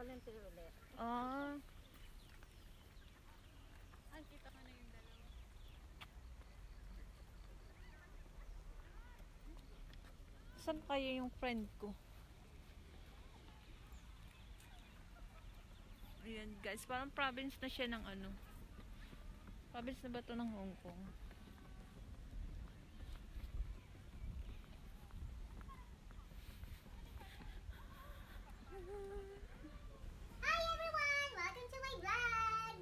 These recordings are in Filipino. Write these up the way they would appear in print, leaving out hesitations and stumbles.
volunteer ulit. Ah. Ay, kita ka na yung dalawa. Saan kaya yung friend ko? Ayan guys, parang province na siya ng ano. Province na ba ito ng Hong Kong? Hi everyone! Welcome to my vlog!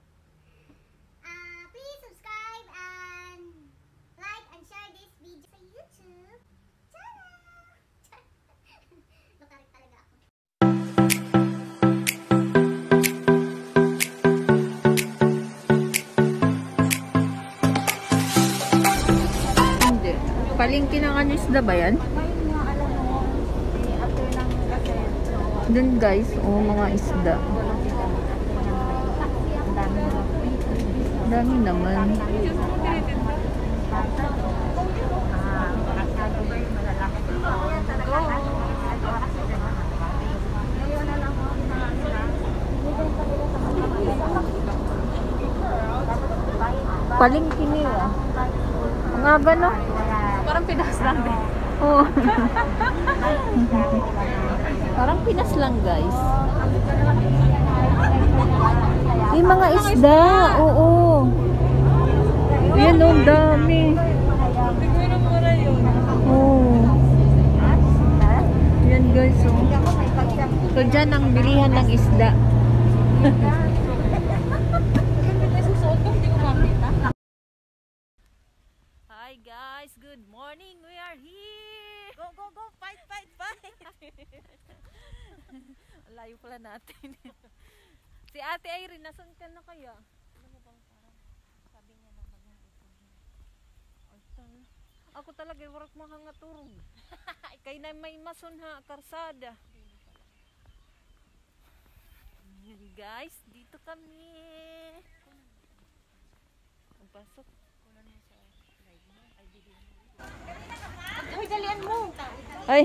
Please subscribe and like and share this video sa YouTube. Tada! Lukarik talaga ako. Hindi. Palengke ng ano isda ba yan? Ngayon nga, alam mo, after ng kasi, Dun guys, mga isda. ang dami Dami naman. Palengke niya. Ang aga no? Parang Pinas lang din. Oo. Parang Pinas lang guys. Yung mga isda, oo. Yan o, dami. Mura yun. Oo. Yan guys, oh. So dyan ang bilihan ng isda. Susuot ko, hindi ko makita. Hi guys, good morning. We are here. Go, go, go! Fight, fight, fight! Layo pala natin. Si Ate Irene, nasan ka na kaya? Alam mo bang parang sabi niya na mag-ipon. Ako talaga warak makangaturog. Kay na may mason ha, karsada. Yan guys, dito kami. Pagpasok. Kunan mo sa live mo. Ay, video mo. Uy, dalian mo! Ay!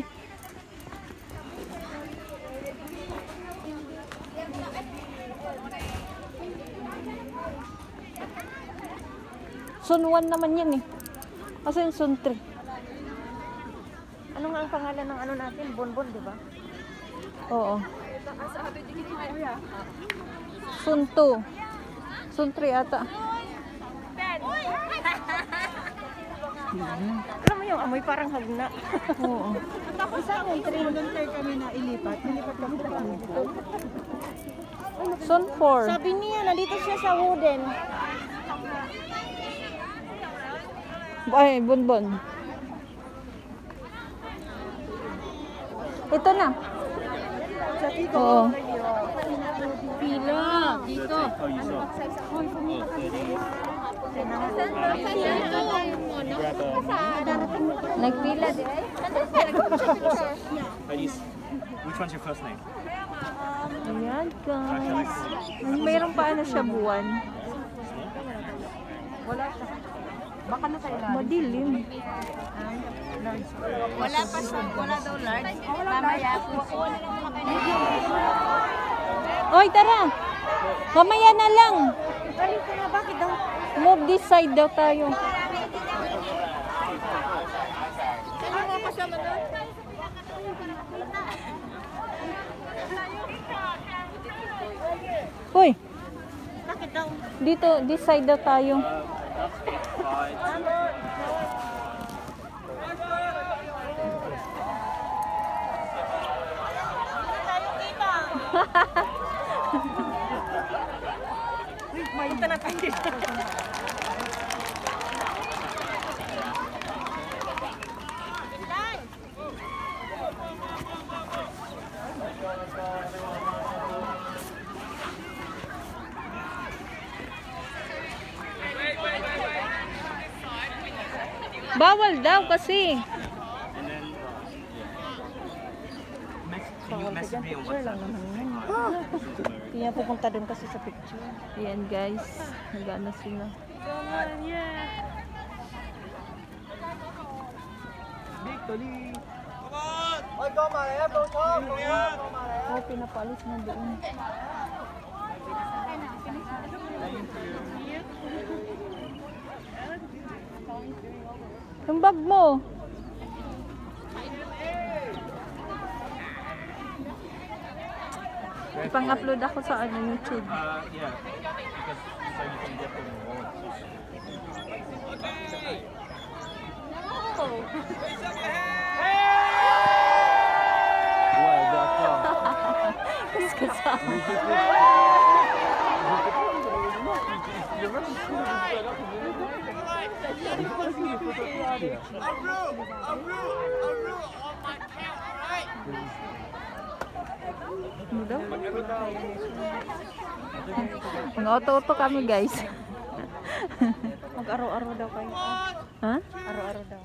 Sun 1 naman yan eh. Kasi yung Sun 3. Ano nga ang pangalan ng ano natin? Bonbon, di ba? Oo. Sun 2. Sun 3 ata. Alam mo yung amoy parang hagna. Oo. Tapos sa akin, volunteer kami na ilipat. Nilipat kami sa Sun 4. Sabi niya, nandito siya sa wooden. Ay, bonbon. Ito na. Oo. Pila! Dito! Nagpila din. Ladies, which one's your first name? Ayan guys. Mayroon pa ano siya buwan. Baka na sa ilalim. Madilim. Wala pa siya. Wala daw large. Mamaya po. Oy, tara. Mamaya na lang. Balik ko na, bakit daw? Move this side daw tayo. Sino nga kasama doon? Hoy, Bakit daw? dito, this side daw tayo. Punta na tayo. Bawal daw kasi. And then, can you message me on WhatsApp? Kaya pupunta doon kasi sa picture. Ayan guys. Nagana sila. Victory! Ôi con mà em đâu có, con á, con mà em. Oh, pinapalis na doon. Yung bag mo. Ipang-upload ako sa YouTube. Yeah. Because so you can get the rewards. Well, that's Mag-auto-auto kami, guys. Mag-araw-araw daw kayo. Ha? Araw-araw daw.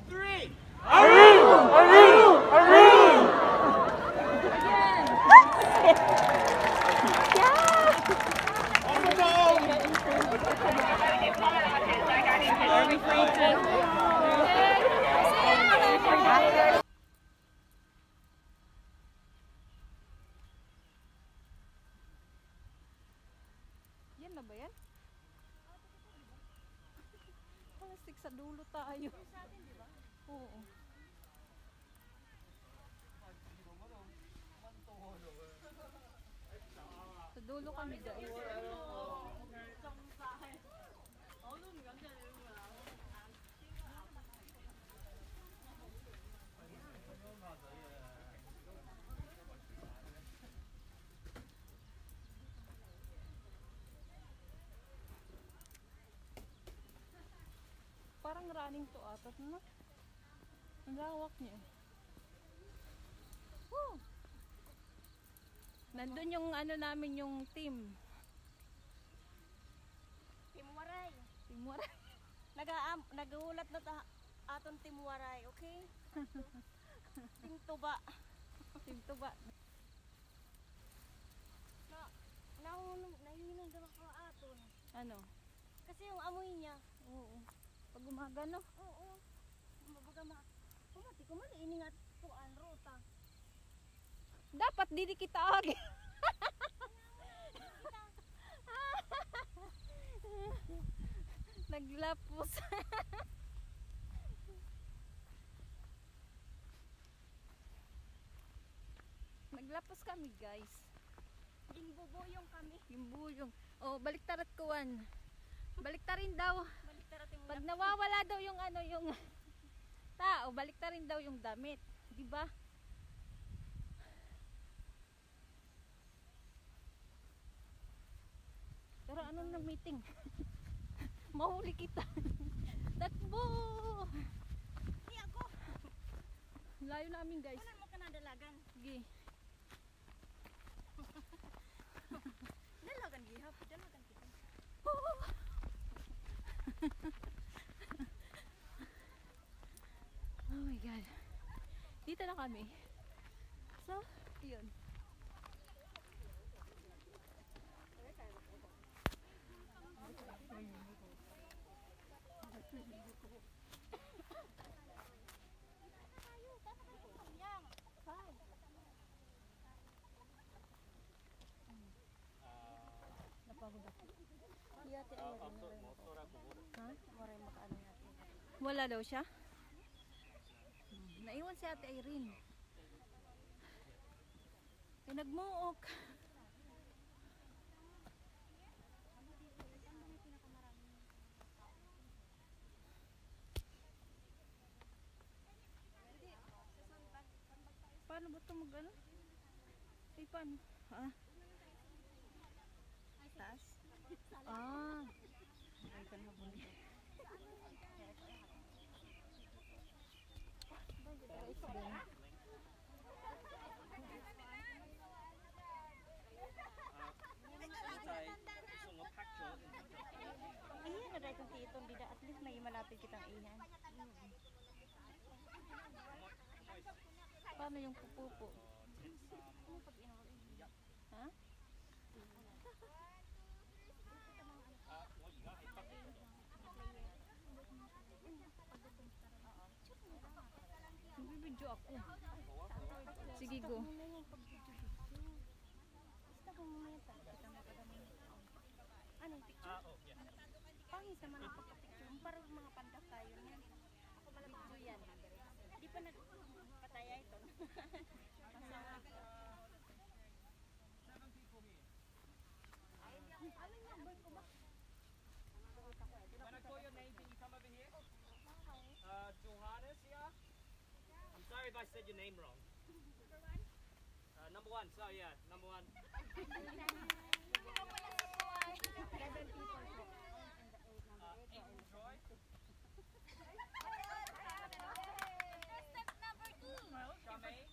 Yan na ba yan? Plastic sa dulo tayo. Oo. Sa dulo kami, guys. Parang running to atat, no? Ang lawak niya. Woo! Nandun yung ano namin, yung team. Timwaray. Timura. Nag-uulat na ta aton timwaray, okay? Timtuba. Team to ba? Nahihinog daw ako aton. Ano? Kasi yung amoy niya. Oo. Pag gumagano. Oo. Mabaga Pumati ko man iningat tuan ruta. Dapat didi kita agi. Naglapos. Naglapos kami, guys. Ginbubuyong kami. Yung buyong. Oh, baliktarat kuwan. Baliktarin daw. Baliktarating mo. Pag nawawala daw yung ano, yung tao, baliktarin daw yung damit. Di ba? Pero anong na meeting? Mahuli kita. Takbo! Di ako. Layo namin, guys. Wala mo ka nadalagan. Sige. Dalagan gihap. Dalagan kita. Oh my God. Dito na kami. So, yun. Napagod ako. Yate ay ha? Maray makaano natin. Wala daw siya? Naiwan si Ate Irene. Nagmuok. Paano ba ito mag-ano? Ay, paano? Ha? Taas. Ah. Ay kan mabunod. Iya na dahil kung titong dida at least may malapit kitang iyan. Paano yung pupupo? Ha? Nagbibidyo ako. Sige, go. isa man ako picture mo para mga panda kayo niyan. Ako malamang yan. Di pa nagpataya ito. Masama ko. Can I call your name? Can you come over here? Johannes, yeah? I'm sorry if I said your name wrong. Number one, sorry, yeah, number one. Enjoy. Charmaine.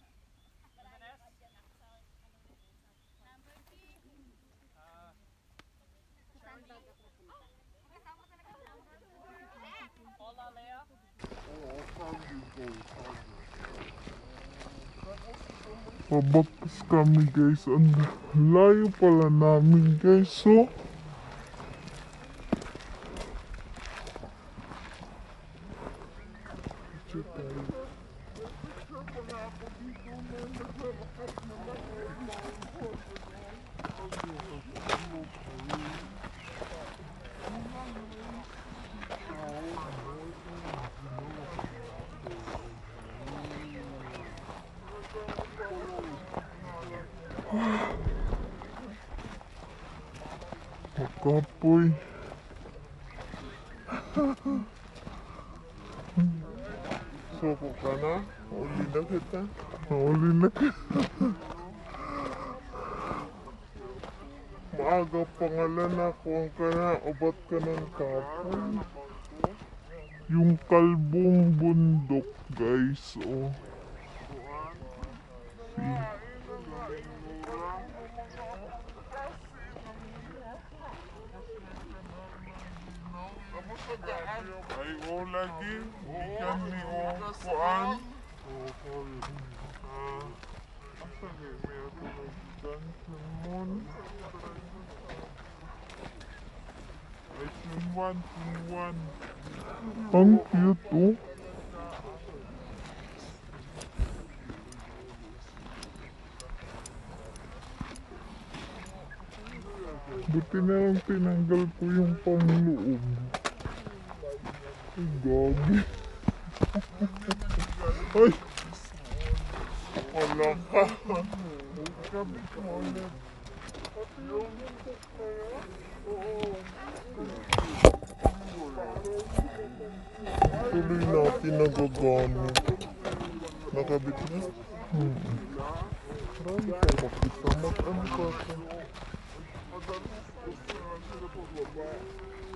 Hola, Lea. Pabagtas kami guys, ang layo pala namin guys, so kapoy. Soko ka na? Uli na kita. Uli na kita. Maaga pangalan ako ang kana. Ubat ka ng kapoy. Yung kalbong bundok guys, oh. Ay o lagi, ikan ni o kuan. Asa gay may ato nagikan salmon. Ay sinwan. Ang cute oh. Buti na lang tinanggal ko yung pangloob. Ay, gabi. Ay! Wala ka. Kabit mo ulit. Pati yung buntok kaya? Oo. Tuloy natin nagagamit. Nakabit na? Marami ka makita. Mag-ano ka ka? Madalas gusto na sila pagbaba.